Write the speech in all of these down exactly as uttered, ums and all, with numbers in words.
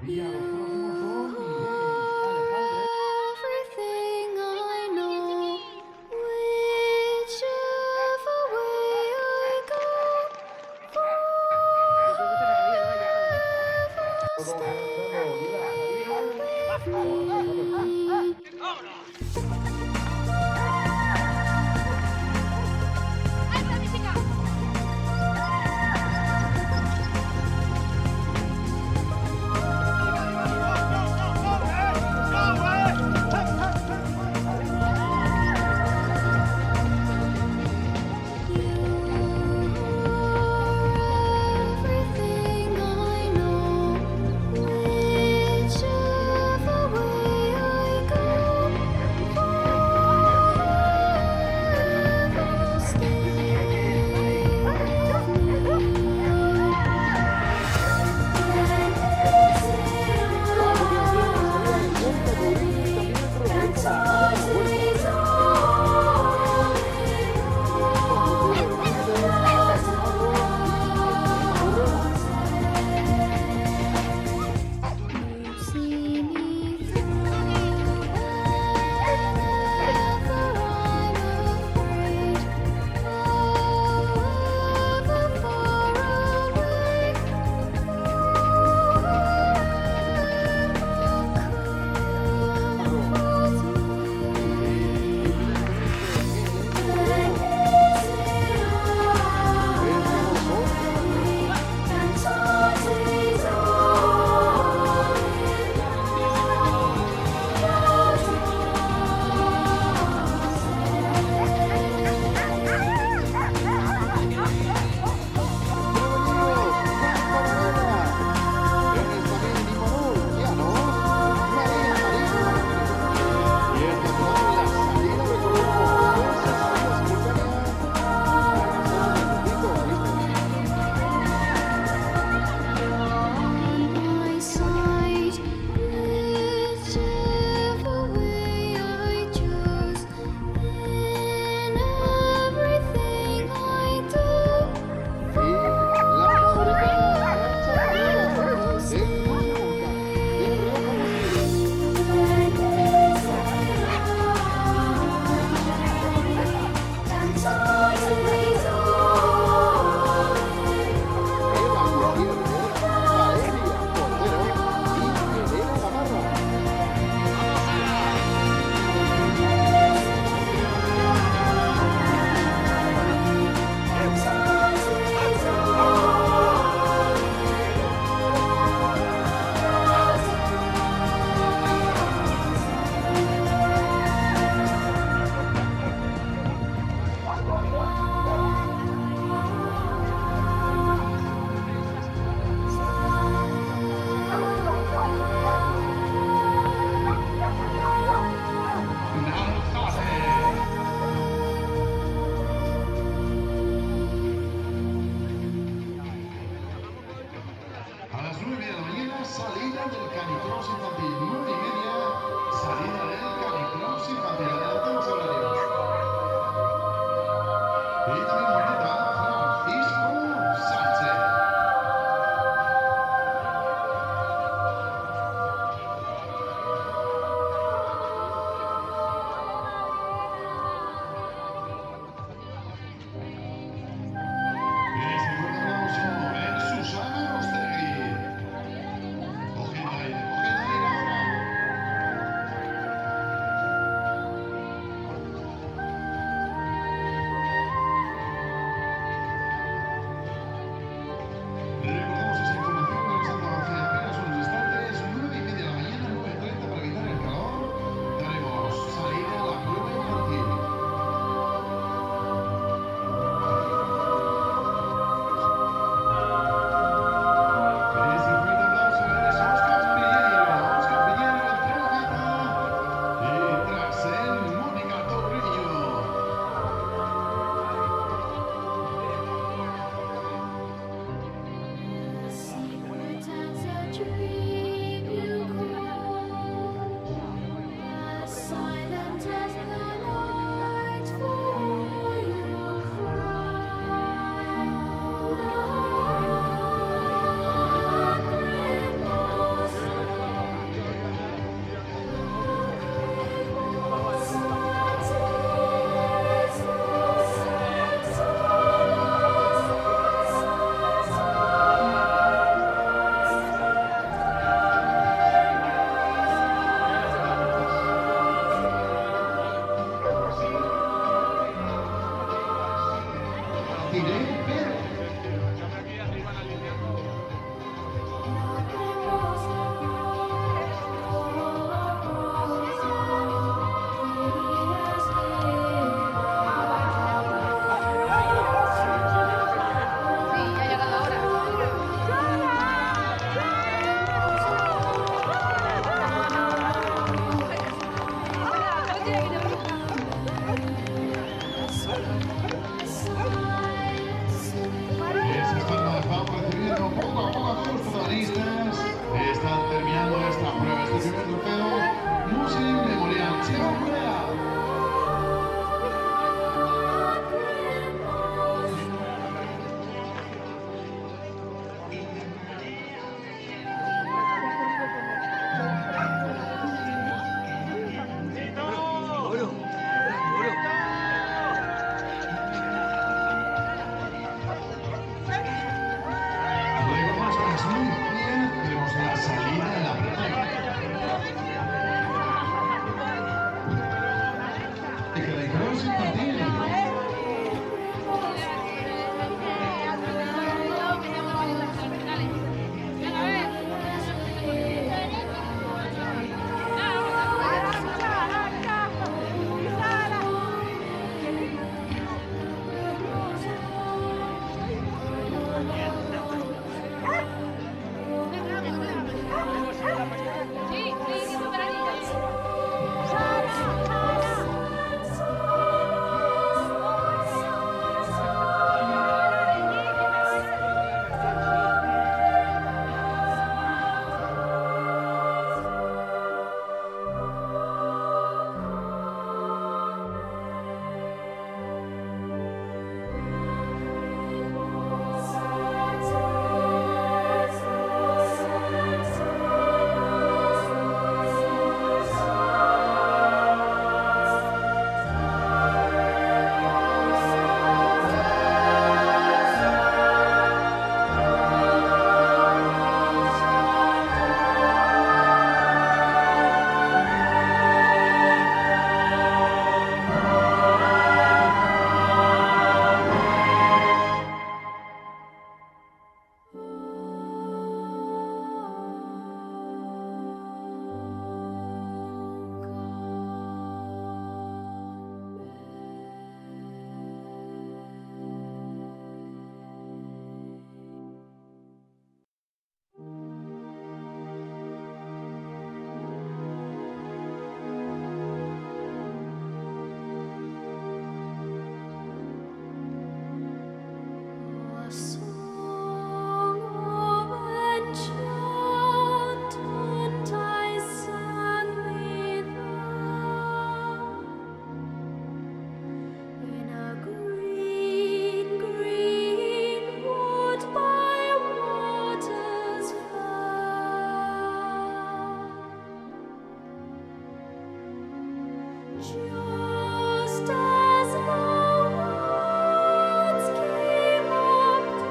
Y a los próximos son Miguel, Alejandro. Everything I know, whichever way I go, forever stay with me. Everything I know, whichever way I go, forever stay See me through whenever I'm afraid, however far away, my side, whichever way I choose, in everything I do, forever A las nueve de la mañana, salida del Canicross infantil. Nueve y media, salida del Canicross infantil. Adelantamos horarios. Y también moneta Francisco Sánchez. Y se encuentra un aplauso en Susana Rostegui. Cogiendo aire, cogiendo aire ahora. Umbrea. Luego más tras muy fría, tenemos la salida de la primera. Y que la cross infantil. A song of enchantment I sang without in a green, green wood by waters far. Just as the words came up to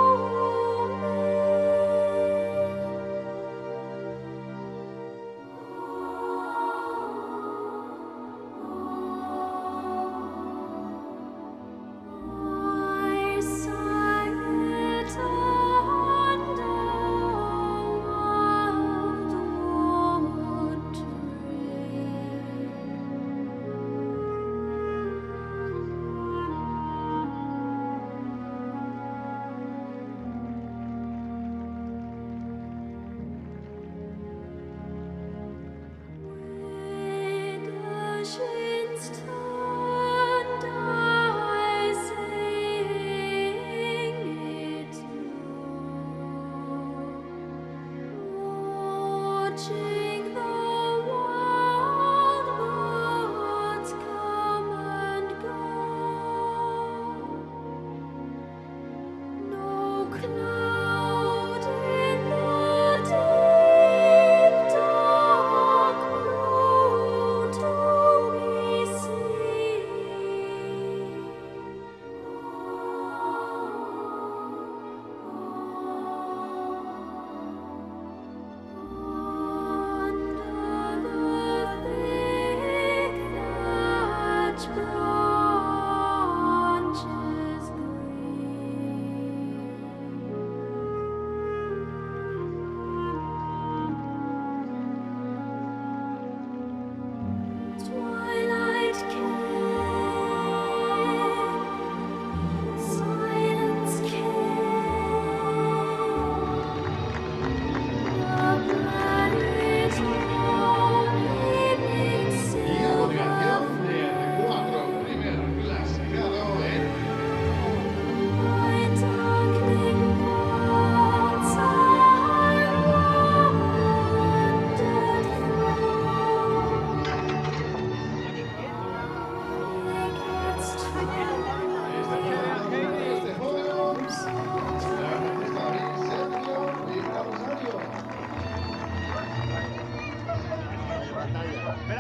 me, I sang it under a wildwood tree.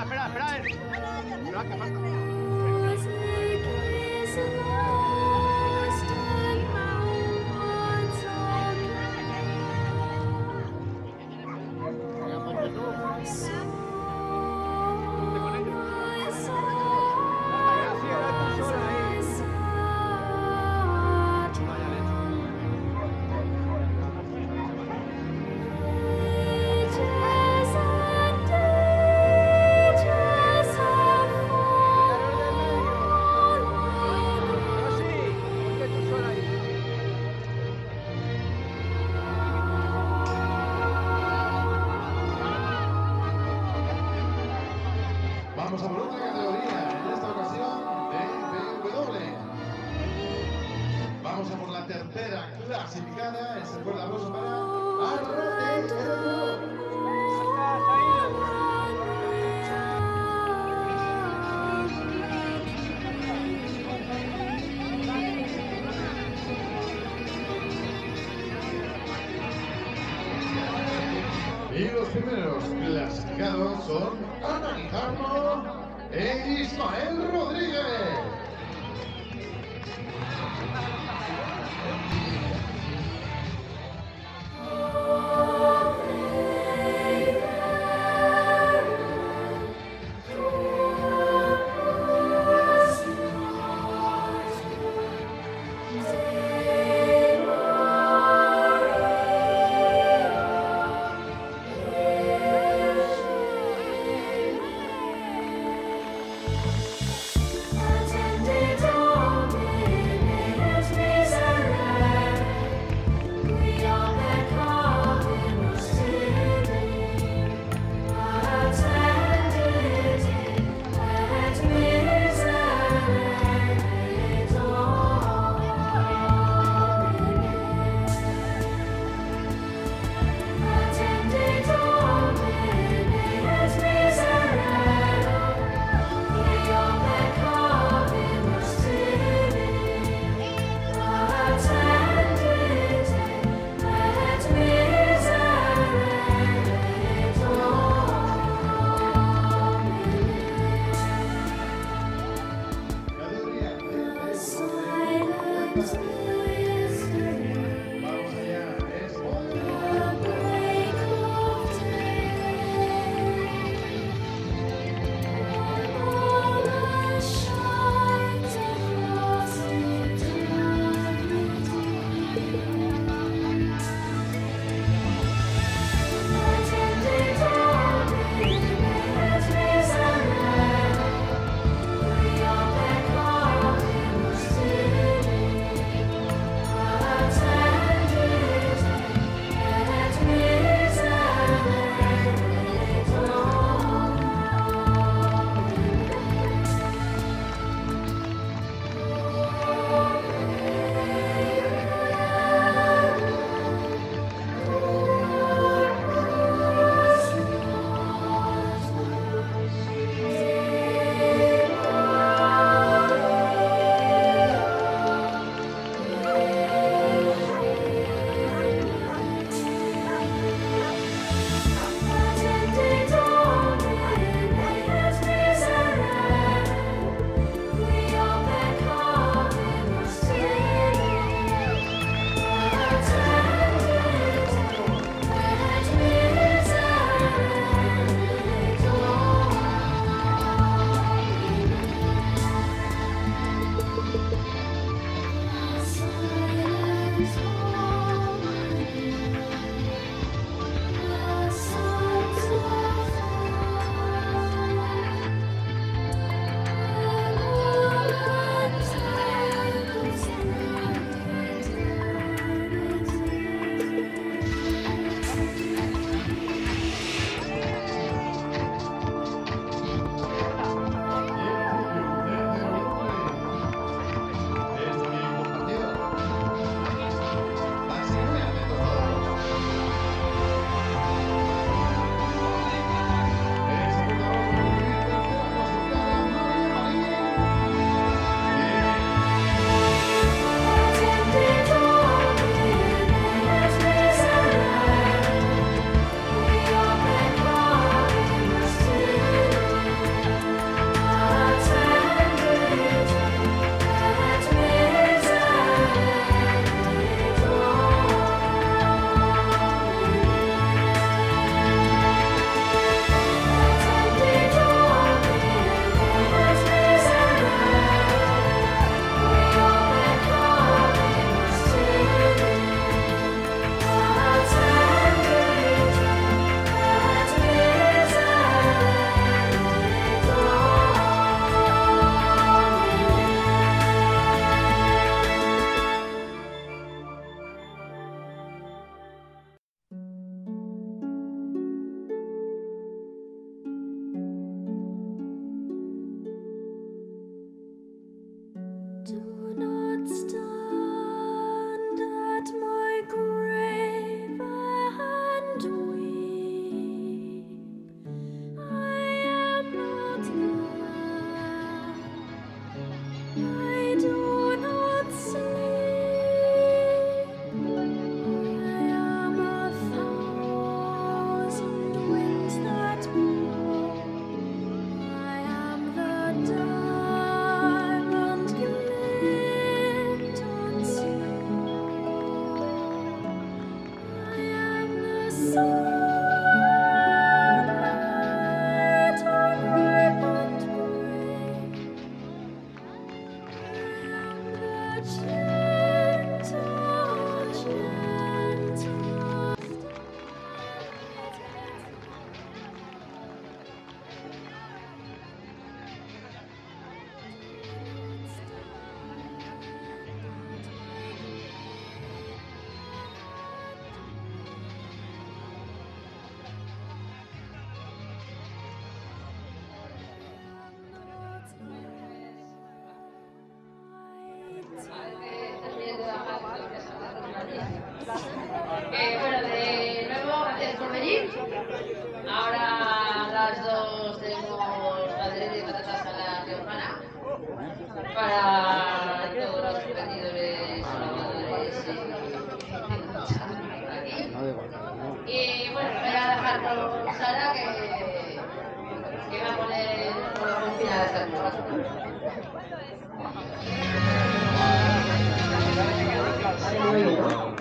espera, espera, espera. Espera, que falta. Music is lost and mountains are Venga, ponte tú. Vamos a por otra categoría, en esta ocasión de B W. Vamos a por la tercera clasificada. Ese fuerte aplauso para Arrote Herrero. Y los primeros clasificados son Ana Guijarro e Ismael Rodríguez. Attended Domine, et miserere. Sara, que, que va a poner un final a esta cosa. Muy bien, ¿no?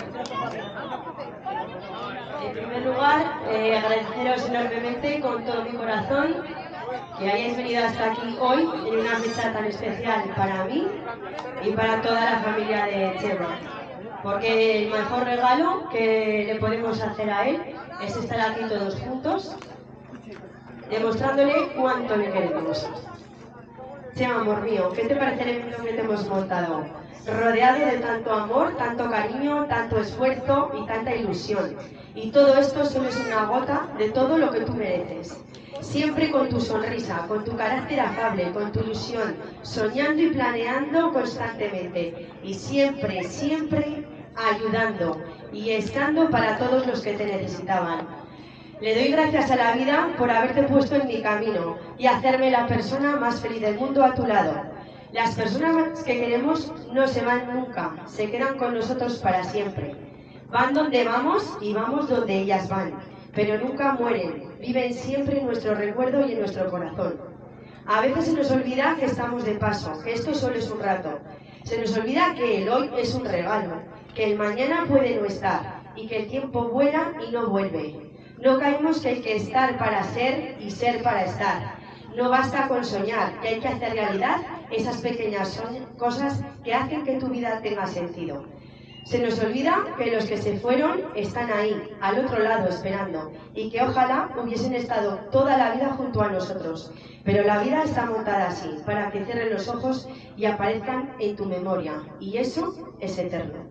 En primer lugar, eh, agradeceros enormemente con todo mi corazón que hayáis venido hasta aquí hoy en una fecha tan especial para mí y para toda la familia de Chema. Porque el mejor regalo que le podemos hacer a él es estar aquí todos juntos, demostrándole cuánto le queremos. Chema, amor mío, ¿qué te parece el evento que te hemos montado? Rodeado de tanto amor, tanto cariño, tanto esfuerzo y tanta ilusión. Y todo esto solo es una gota de todo lo que tú mereces. Siempre con tu sonrisa, con tu carácter afable, con tu ilusión, soñando y planeando constantemente. Y siempre, siempre ayudando y estando para todos los que te necesitaban. Le doy gracias a la vida por haberte puesto en mi camino y hacerme la persona más feliz del mundo a tu lado. Las personas que queremos no se van nunca, se quedan con nosotros para siempre. Van donde vamos y vamos donde ellas van, pero nunca mueren, viven siempre en nuestro recuerdo y en nuestro corazón. A veces se nos olvida que estamos de paso, que esto solo es un rato. Se nos olvida que el hoy es un regalo, que el mañana puede no estar y que el tiempo vuela y no vuelve. No caemos que hay que estar para ser y ser para estar. No basta con soñar, que hay que hacer realidad esas pequeñas cosas que hacen que tu vida tenga sentido. Se nos olvida que los que se fueron están ahí, al otro lado, esperando, y que ojalá hubiesen estado toda la vida junto a nosotros. Pero la vida está montada así, para que cierren los ojos y aparezcan en tu memoria, y eso es eterno.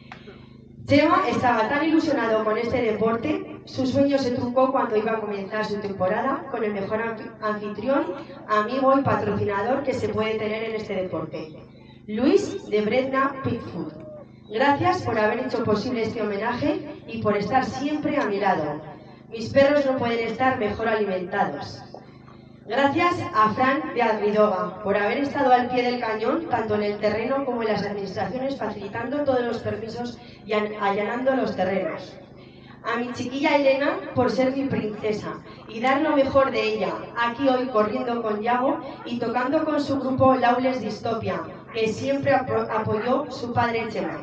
Chema estaba tan ilusionado con este deporte, su sueño se truncó cuando iba a comenzar su temporada con el mejor anfitrión, amigo y patrocinador que se puede tener en este deporte, Luis de Bredna Pig Food. Gracias por haber hecho posible este homenaje y por estar siempre a mi lado. Mis perros no pueden estar mejor alimentados. Gracias a Fran de Adridoga por haber estado al pie del cañón, tanto en el terreno como en las administraciones, facilitando todos los permisos y allanando los terrenos. A mi chiquilla Elena por ser mi princesa y dar lo mejor de ella, aquí hoy corriendo con Yago y tocando con su grupo Lawless Dystopia, que siempre apoyó su padre Chema.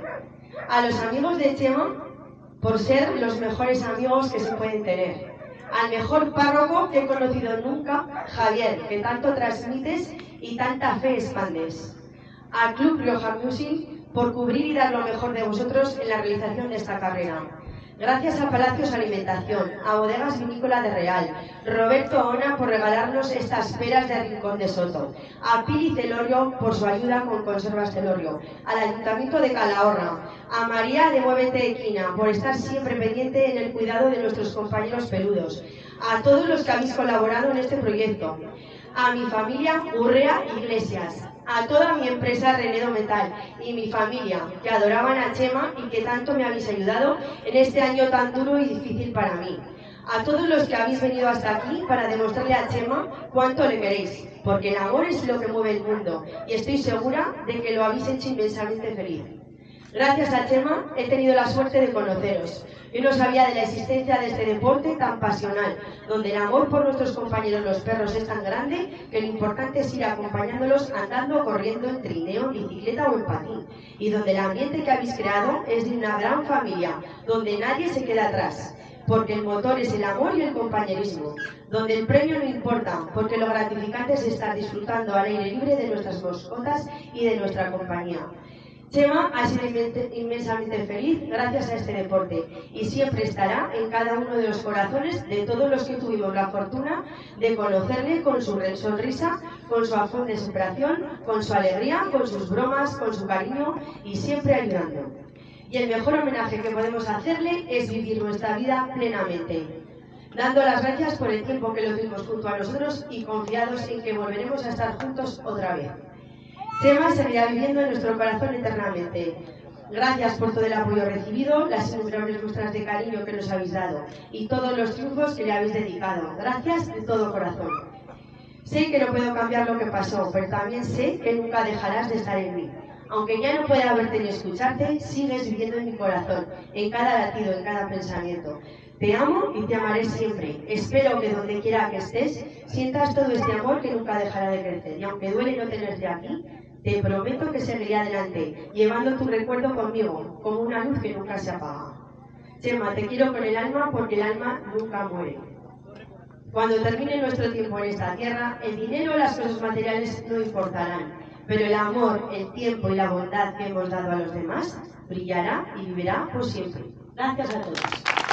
A los amigos de Chema por ser los mejores amigos que se pueden tener. Al mejor párroco que he conocido nunca, Javier, que tanto transmites y tanta fe expandes. Al Club Rioja Music por cubrir y dar lo mejor de vosotros en la realización de esta carrera. Gracias a Palacios Alimentación, a Bodegas Vinícola de Real, Roberto Ona por regalarnos estas peras de Rincón de Soto, a Pili Celorio por su ayuda con Conservas Celorio, al Ayuntamiento de Calahorra, a María de Muévete Equina por estar siempre pendiente en el cuidado de nuestros compañeros peludos, a todos los que habéis colaborado en este proyecto, a mi familia Urrea Iglesias, a toda mi empresa Renedo Metal y mi familia, que adoraban a Chema y que tanto me habéis ayudado en este año tan duro y difícil para mí. A todos los que habéis venido hasta aquí para demostrarle a Chema cuánto le queréis, porque el amor es lo que mueve el mundo y estoy segura de que lo habéis hecho inmensamente feliz. Gracias a Chema he tenido la suerte de conoceros. Yo no sabía de la existencia de este deporte tan pasional, donde el amor por nuestros compañeros los perros es tan grande que lo importante es ir acompañándolos andando, corriendo, en trineo, en bicicleta o en patín, y donde el ambiente que habéis creado es de una gran familia, donde nadie se queda atrás, porque el motor es el amor y el compañerismo, donde el premio no importa, porque lo gratificante es estar disfrutando al aire libre de nuestras mascotas y de nuestra compañía. Chema ha sido inmensamente feliz gracias a este deporte y siempre estará en cada uno de los corazones de todos los que tuvimos la fortuna de conocerle con su sonrisa, con su afán de superación, con su alegría, con sus bromas, con su cariño y siempre ayudando. Y el mejor homenaje que podemos hacerle es vivir nuestra vida plenamente, dando las gracias por el tiempo que lo tuvimos junto a nosotros y confiados en que volveremos a estar juntos otra vez. Chema seguirá viviendo en nuestro corazón eternamente. Gracias por todo el apoyo recibido, las innumerables muestras de cariño que nos habéis dado y todos los triunfos que le habéis dedicado. Gracias de todo corazón. Sé que no puedo cambiar lo que pasó, pero también sé que nunca dejarás de estar en mí. Aunque ya no pueda verte ni escucharte, sigues viviendo en mi corazón, en cada latido, en cada pensamiento. Te amo y te amaré siempre. Espero que donde quiera que estés, sientas todo este amor que nunca dejará de crecer. Y aunque duele no tenerte aquí, te prometo que seguiré adelante, llevando tu recuerdo conmigo, como una luz que nunca se apaga. Chema, te quiero con el alma porque el alma nunca muere. Cuando termine nuestro tiempo en esta tierra, el dinero o las cosas materiales no importarán, pero el amor, el tiempo y la bondad que hemos dado a los demás brillará y vivirá por siempre. Gracias a todos.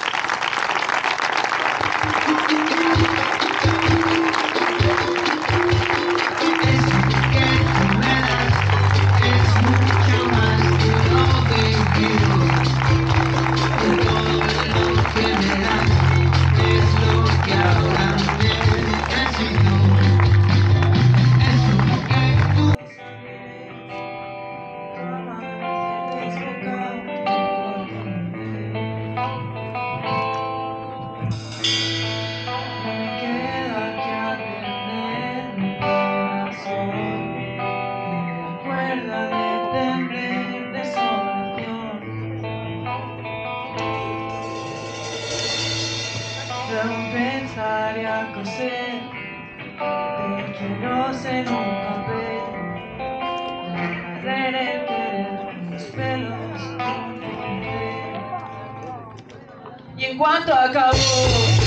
Pensar y a coser, te quiero ser un papel, amarraré el querer con los pelos, y en cuanto acabó